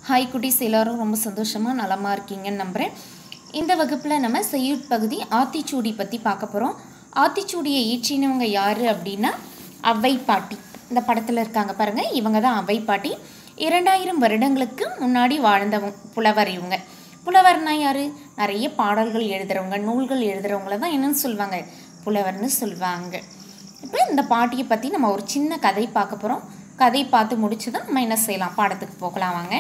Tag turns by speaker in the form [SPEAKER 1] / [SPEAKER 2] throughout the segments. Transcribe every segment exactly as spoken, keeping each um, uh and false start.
[SPEAKER 1] Hi குட்டீஸ், எல்லாரும் ரொம்ப சந்தோஷமாக நலமாக இருக்கீங்கன்னு நம்புகிறேன். இந்த வகுப்பில் நம்ம செய்யுட் பகுதி ஆத்திச்சூடி பற்றி பார்க்க போகிறோம். ஆத்திச்சூடியை இயற்றினவங்க யார் அப்படின்னா அவ்வை பாட்டி. இந்த படத்தில் இருக்காங்க பாருங்கள், இவங்க தான் அவ்வை பாட்டி. இரண்டாயிரம் வருடங்களுக்கு முன்னாடி வாழ்ந்தவங்க புலவர். இவங்க புலவர்னா யார்? நிறைய பாடல்கள் எழுதுகிறவங்க, நூல்கள் எழுதுகிறவங்கள தான் என்னன்னு சொல்லுவாங்க, புலவர்னு சொல்லுவாங்க. இப்போ இந்த பாட்டியை பற்றி நம்ம ஒரு சின்ன கதை பார்க்க போகிறோம். கதை பார்த்து முடிச்சு தான் நம்ம என்ன செய்யலாம், பாடத்துக்கு போகலாம் வாங்க.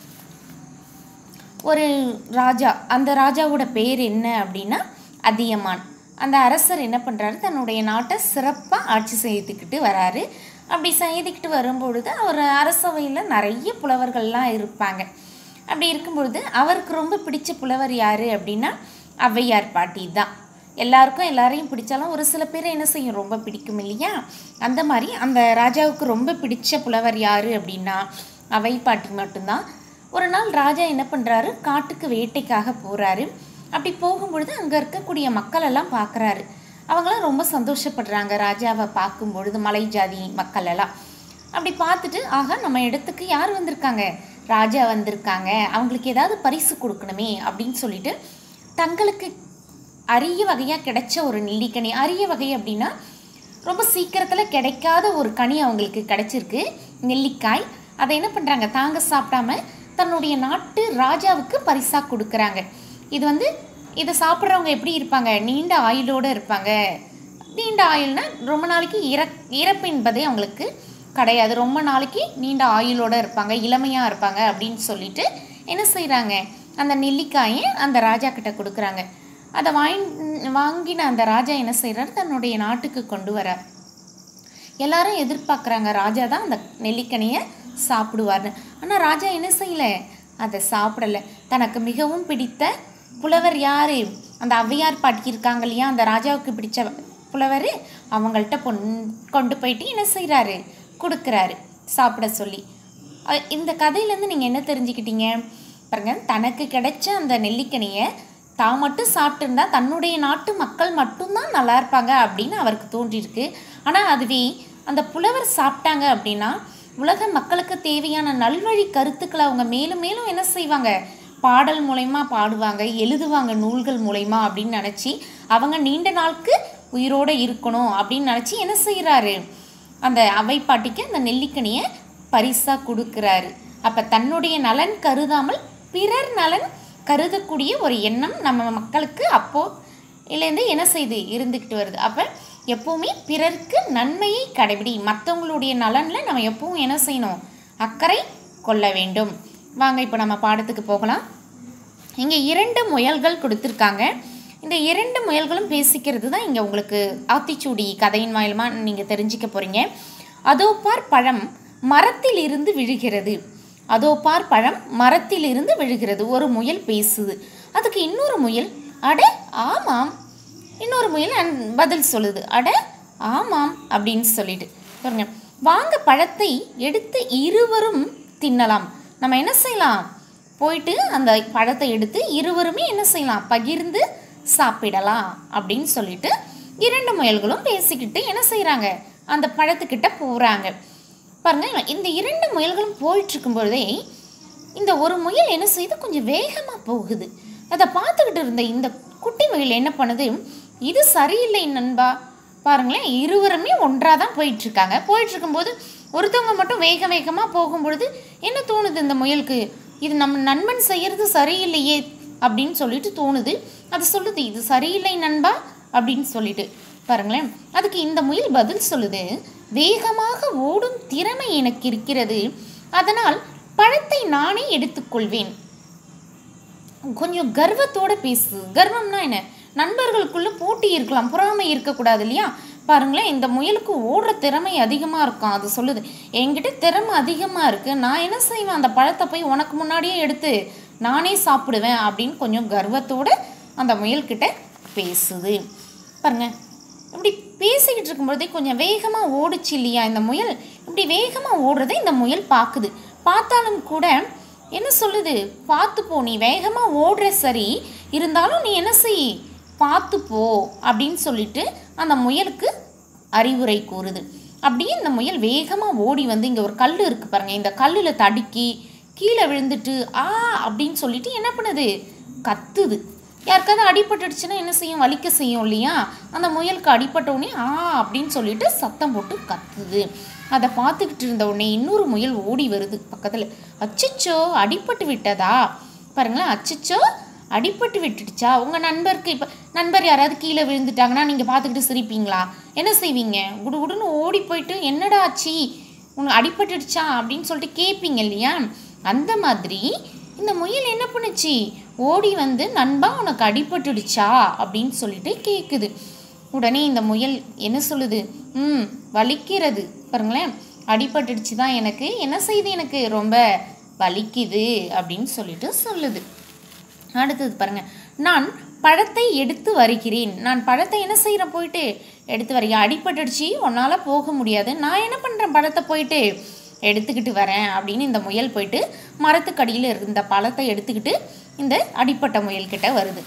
[SPEAKER 1] ஒரு ராஜா, அந்த ராஜாவோட பேர் என்ன அப்படின்னா அதியமான். அந்த அரசர் என்ன பண்ணுறாரு, தன்னுடைய நாட்டை சிறப்பாக ஆட்சி செய்துக்கிட்டு வராரு. அப்படி செய்துக்கிட்டு வரும்பொழுது அவர் அரசவையில் நிறைய புலவர்கள்லாம் இருப்பாங்க. அப்படி இருக்கும்பொழுது அவருக்கு ரொம்ப பிடிச்ச புலவர் யார் அப்படின்னா ஔவையார் பாட்டி தான். எல்லாருக்கும் எல்லாரையும் பிடிச்சாலும் ஒரு சில பேரை என்ன செய்யும், ரொம்ப பிடிக்கும் இல்லையா? அந்த மாதிரி அந்த ராஜாவுக்கு ரொம்ப பிடிச்ச புலவர் யார் அப்படின்னா அவ்வை பாட்டி மட்டும்தான். ஒரு நாள் ராஜா என்ன பண்ணுறாரு, காட்டுக்கு வேட்டைக்காக போகிறாரு. அப்படி போகும்பொழுது அங்கே இருக்கக்கூடிய மக்கள் எல்லாம் பார்க்குறாரு. அவங்களாம் ரொம்ப சந்தோஷப்படுறாங்க ராஜாவை பார்க்கும்பொழுது, மலை ஜாதி மக்கள் எல்லாம். அப்படி பார்த்துட்டு, ஆகா நம்ம இடத்துக்கு யார் வந்திருக்காங்க, ராஜா வந்திருக்காங்க, அவங்களுக்கு ஏதாவது பரிசு கொடுக்கணுமே அப்படின்னு சொல்லிட்டு தங்களுக்கு அரிய வகையாக கிடைச்ச ஒரு நெல்லிக்கனி, அரிய வகை அப்படின்னா ரொம்ப சீக்கிரத்தில் கிடைக்காத ஒரு கனி அவங்களுக்கு கிடைச்சிருக்கு, நெல்லிக்காய். அதை என்ன பண்ணுறாங்க, தாங்க சாப்பிடாம தன்னுடைய நாட்டு ராஜாவுக்கு பரிசாக கொடுக்குறாங்க. இது வந்து இதை சாப்பிட்றவங்க எப்படி இருப்பாங்க, நீண்ட ஆயுளோடு இருப்பாங்க. நீண்ட ஆயுள்னா ரொம்ப நாளைக்கு இற இறப்பு என்பதே அவங்களுக்கு கிடையாது, ரொம்ப நாளைக்கு நீண்ட ஆயுளோடு இருப்பாங்க, இளமையாக இருப்பாங்க அப்படின்னு சொல்லிட்டு என்ன செய்கிறாங்க, அந்த நெல்லிக்காயை அந்த ராஜா கிட்ட கொடுக்குறாங்க. அதை வாங்கி வாங்கின அந்த ராஜா என்ன செய்கிறார், தன்னுடைய நாட்டுக்கு கொண்டு வரார். எல்லாரும் எதிர்பார்க்குறாங்க ராஜா தான் அந்த நெல்லிக்கனியை சாப்பிடுவார்னு. ஆனால் ராஜா என்ன செய்யலை, அதை சாப்பிடலை. தனக்கு மிகவும் பிடித்த புலவர் யார், அந்த ஔவையார் பாட்டி இருக்காங்க இல்லையா, அந்த ராஜாவுக்கு பிடிச்ச புலவர், அவங்கள்ட்ட பொன் கொண்டு போயிட்டு என்ன செய்கிறாரு, கொடுக்குறாரு சாப்பிட சொல்லி. இந்த கதையிலேருந்து நீங்கள் என்ன தெரிஞ்சுக்கிட்டீங்க பாருங்க, தனக்கு கிடைச்ச அந்த நெல்லிக்கனியை தான் மட்டும் சாப்பிட்டுருந்தா தன்னுடைய நாட்டு மக்கள் மட்டும்தான் நல்லா இருப்பாங்க அப்படின்னு அவருக்கு தோன்றியிருக்கு. ஆனால் அதுவே அந்த புலவர் சாப்பிட்டாங்க அப்படின்னா உலக மக்களுக்கு தேவையான நல்வழி கருத்துக்களை அவங்க மேலும் மேலும் என்ன செய்வாங்க, பாடல் மூலயமா பாடுவாங்க, எழுதுவாங்க நூல்கள் மூலயமா அப்படின்னு நினச்சி அவங்க நீண்ட நாளுக்கு உயிரோடு இருக்கணும் அப்படின்னு நினச்சி என்ன செய்கிறாரு, அந்த அவ்வை பாட்டிக்கு அந்த நெல்லிக்கனியை பரிசாக கொடுக்குறாரு. அப்போ தன்னுடைய நலன் கருதாமல் பிறர் நலன் கருதக்கூடிய ஒரு எண்ணம் நம்ம மக்களுக்கு அப்போது இல்லைருந்து என்ன செய்து இருந்துக்கிட்டு வருது. அப்போ எப்போவுமே பிறருக்கு நன்மையை கடைபிடி, மற்றவங்களுடைய நலனில் நம்ம எப்பவும் என்ன செய்யணும், அக்கறை கொள்ள வேண்டும். வாங்க இப்போ நம்ம பாடத்துக்கு போகலாம். இங்கே இரண்டு முயல்கள் கொடுத்துருக்காங்க. இந்த இரண்டு முயல்களும் பேசிக்கிறது தான் இங்கே உங்களுக்கு ஆத்திச்சூடி கதையின் வாயிலமாக நீங்கள் தெரிஞ்சிக்க போகிறீங்க. அதோ பார் பழம் மரத்தில் இருந்து விழுகிறது, அதோ பார் பழம் மரத்தில் இருந்து விழுகிறது. ஒரு முயல் பேசுது, அதுக்கு இன்னொரு முயல் அட ஆமாம், இன்னொரு முயல் பதில் சொல்லுது அட ஆமாம் அப்படின்னு சொல்லிட்டு. பாருங்க, வாங்க பழத்தை எடுத்து இருவரும் தின்னலாம். நம்ம என்ன செய்யலாம், போயிட்டு அந்த பழத்தை எடுத்து இருவருமே என்ன செய்யலாம், பகிர்ந்து சாப்பிடலாம் அப்படின்னு சொல்லிட்டு இரண்டு முயல்களும் பேசிக்கிட்டு என்ன செய்கிறாங்க, அந்த பழத்துக்கிட்ட போகிறாங்க. பாருங்க, இந்த இரண்டு முயல்களும் போயிட்டு இருக்கும்பொழுதே இந்த ஒரு முயல் என்ன செய்யுது, கொஞ்சம் வேகமாக போகுது. அதை பார்த்துக்கிட்டு இருந்த இந்த குட்டி முயல் என்ன பண்ணுது, இது சரியில்லை நண்பா, பாருங்களேன் இருவருமே ஒன்றாக தான் போயிட்டுருக்காங்க. போயிட்டுருக்கும்போது ஒருத்தவங்க மட்டும் வேக வேகமாக போகும்பொழுது என்ன தோணுது இந்த முயலுக்கு, இது நம்ம நண்பன் செய்கிறது சரியில்லையே அப்படின்னு சொல்லிட்டு தோணுது. அது சொல்லுது இது சரியில்லை நண்பா அப்படின்னு சொல்லிட்டு. பாருங்களேன், அதுக்கு இந்த முயல் பதில் சொல்லுது, வேகமாக ஓடும் திறமை எனக்கு இருக்கிறது, அதனால் பழத்தை நானே எடுத்துக்கொள்வேன். கொஞ்சம் கர்வத்தோடு பேசு. கர்வம்னா என்ன, நண்பர்களுக்குள்ள போட்டி இருக்கலாம், பொறாமை இருக்கக்கூடாது இல்லையா? பாருங்களேன், இந்த முயலுக்கு ஓடுற திறமை அதிகமாக இருக்கும். அது சொல்லுது என்கிட்ட திறமை அதிகமாக இருக்குது, நான் என்ன செய்வேன், அந்த பழத்தை போய் உனக்கு முன்னாடியே எடுத்து நானே சாப்பிடுவேன் அப்படின்னு கொஞ்சம் கர்வத்தோடு அந்த முயல்கிட்ட பேசுது. பாருங்க, இப்படி பேசிக்கிட்டு இருக்கும்போதே கொஞ்சம் வேகமாக ஓடிச்சு இல்லையா இந்த முயல். இப்படி வேகமாக ஓடுறதை இந்த முயல் பார்க்குது. பார்த்தாலும் கூட என்ன சொல்லுது, பார்த்துப்போ, நீ வேகமாக ஓடுற சரி, இருந்தாலும் நீ என்ன செய், பார்த்துப்போ அப்படின்னு சொல்லிட்டு அந்த முயலுக்கு அறிவுரை கூறுது. அப்படியே இந்த முயல் வேகமாக ஓடி வந்து இங்கே ஒரு கல் இருக்குது பாருங்கள், இந்த கல்லில் தடுக்கி கீழே விழுந்துட்டு ஆ அப்படின்னு சொல்லிட்டு என்ன பண்ணுது, கத்துது. யாருக்காவது அடிபட்டுடுச்சுன்னா என்ன செய்யும், வலிக்க செய்யும் இல்லையா? அந்த முயலுக்கு அடிபட்டவுடனே ஆ அப்படின்னு சொல்லிட்டு சத்தம் போட்டு கத்துது. அதை பார்த்துக்கிட்டு இருந்த உடனே இன்னொரு முயல் ஓடி வருது பக்கத்தில். அச்சச்சோ அடிபட்டு விட்டதா பாருங்களேன், அச்சச்சோ அடிபட்டு விட்டுடுச்சா. உங்கள் நண்பருக்கு இப்போ நண்பர் யாராவது கீழே விழுந்துட்டாங்கன்னா நீங்கள் பார்த்துக்கிட்டு சிரிப்பீங்களா? என்ன செய்வீங்க? குடு குடுன்னு ஓடி போயிட்டு என்னடா ஆச்சு, உனக்கு அடிபட்டுடுச்சா அப்படின்னு சொல்லிட்டு கேட்பீங்க இல்லையா? அந்த மாதிரி இந்த முயல் என்ன பண்ணுச்சு, ஓடி வந்து நண்பா உனக்கு அடிபட்டுடுச்சா அப்படின்னு சொல்லிட்டு கேட்குது. உடனே இந்த முயல் என்ன சொல்லுது, ம் வலிக்கிறது பாருங்களேன், அடிபட்டுடுச்சு தான் எனக்கு, என்ன செய்யுது, எனக்கு ரொம்ப வலிக்குது அப்படின்னு சொல்லிட்டு சொல்லுது. அடுத்தது பாருங்க, நான் பழத்தை எடுத்து வருகிறேன். நான் பழத்தை என்ன செய்கிறேன், போயிட்டு எடுத்து வரேன். அடிபட்டுடுச்சு, உன்னால் போக முடியாது, நான் என்ன பண்ணுறேன், பழத்தை போயிட்டு எடுத்துக்கிட்டு வரேன் அப்படின்னு இந்த முயல் போயிட்டு மரத்துக்கடியில் இருந்த பழத்தை எடுத்துக்கிட்டு இந்த அடிப்பட்ட முயல்கிட்ட வருது.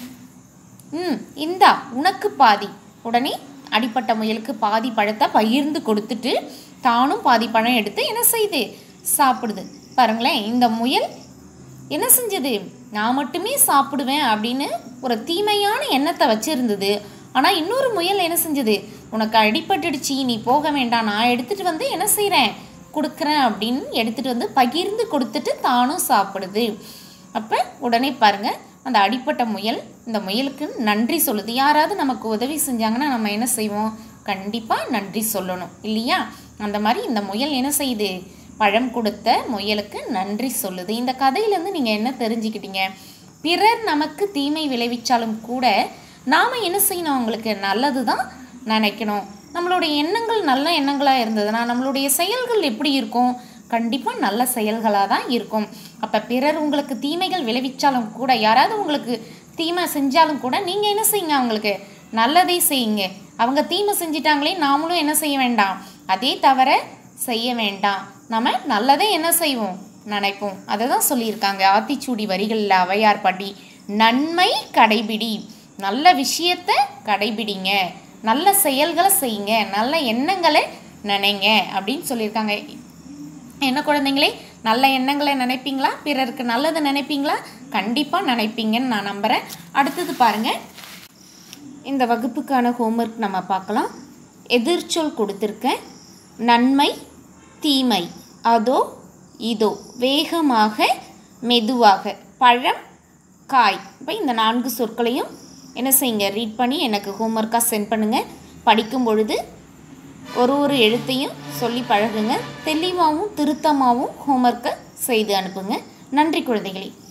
[SPEAKER 1] ம் இந்தா உனக்கு பாதி. உடனே அடிப்பட்ட முயலுக்கு பாதி பழத்தை பகிர்ந்து கொடுத்துட்டு தானும் பாதி பழம் எடுத்து என்ன செய்யுது, சாப்பிடுது. பாருங்களேன், இந்த முயல் என்ன செஞ்சது, நான் மட்டுமே சாப்பிடுவேன் அப்படின்னு ஒரு தீமையான எண்ணத்தை வச்சுருந்தது. ஆனால் இன்னொரு முயல் என்ன செஞ்சது, உனக்கு அடிபட்டுடுச்சு, நீ போக வேண்டாம், நான் எடுத்துகிட்டு வந்து என்ன செய்கிறேன், கொடுக்குறேன் அப்படின்னு எடுத்துகிட்டு வந்து பகிர்ந்து கொடுத்துட்டு தானும் சாப்பிடுது. அப்போ உடனே பாருங்கள், அந்த அடிப்பட்ட முயல் இந்த முயலுக்கு நன்றி சொல்லுது. யாராவது நமக்கு உதவி செஞ்சாங்கன்னா நம்ம என்ன செய்வோம், கண்டிப்பாக நன்றி சொல்லணும் இல்லையா? அந்த மாதிரி இந்த முயல் என்ன செய்யுது, பழம் கொடுத்த முயலுக்கு நன்றி சொல்லுது. இந்த கதையிலேருந்து நீங்கள் என்ன தெரிஞ்சுக்கிட்டீங்க, பிறர் நமக்கு தீமை விளைவிச்சாலும் கூட நாம் என்ன செய்யணும், அவங்களுக்கு நல்லது தான் நினைக்கணும். நம்மளுடைய எண்ணங்கள் நல்ல எண்ணங்களாக இருந்ததுன்னா நம்மளுடைய செயல்கள் எப்படி இருக்கும், கண்டிப்பாக நல்ல செயல்களாக தான் இருக்கும். அப்போ பிறர் உங்களுக்கு தீமைகள் விளைவிச்சாலும் கூட, யாராவது உங்களுக்கு தீமை செஞ்சாலும் கூட நீங்கள் என்ன செய்யுங்க, அவங்களுக்கு நல்லதே செய்யுங்க. அவங்க தீமை செஞ்சிட்டாங்களே, நாமளும் என்ன செய்ய வேண்டாம், அதே தவிர செய்ய வேண்டாம். நம்ம நல்லதே என்ன செய்வோம், நினைப்போம். அதை தான் சொல்லியிருக்காங்க ஆத்திச்சூடி வரிகளில் ஔவையார் பாட்டி, நன்மை கடைபிடி, நல்ல விஷயத்தை கடைபிடிங்க, நல்ல செயல்களை செய்யுங்க, நல்ல எண்ணங்களை நினைங்க அப்படின்னு சொல்லியிருக்காங்க. என்ன குழந்தைங்களே, நல்ல எண்ணங்களை நினைப்பீங்களா, பிறருக்கு நல்லது நினைப்பீங்களா? கண்டிப்பாக நினைப்பீங்கன்னு நான் நம்புகிறேன். அடுத்தது பாருங்கள், இந்த வகுப்புக்கான ஹோம்ஒர்க் நம்ம பார்க்கலாம். எதிர்ச்சொல் கொடுத்துருக்கேன். நன்மை, தீமை, அதோ இதோ, வேகமாக, மெதுவாக, பழம், காய். இப்போ இந்த நான்கு சொற்களையும் என்ன செய்யுங்க, ரீட் பண்ணி எனக்கு ஹோம்ஒர்க்காக சென்ட் பண்ணுங்கள். படிக்கும் பொழுது ஒரு ஒரு எழுத்தையும் சொல்லி பழகுங்க. தெளிவாகவும் திருத்தமாகவும் ஹோம்ஒர்க்கை செய்து அனுப்புங்க. நன்றி குழந்தைகளே.